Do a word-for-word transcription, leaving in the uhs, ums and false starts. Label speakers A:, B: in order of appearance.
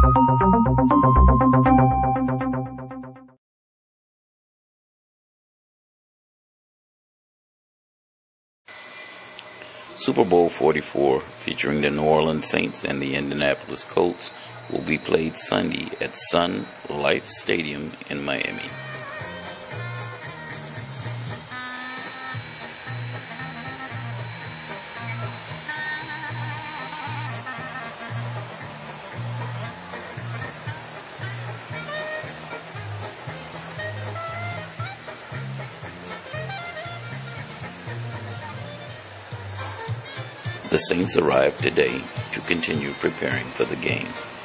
A: Super Bowl forty-four, featuring the New Orleans Saints and the Indianapolis Colts, will be played Sunday at Sun Life Stadium in Miami. The Saints arrived today to continue preparing for the game.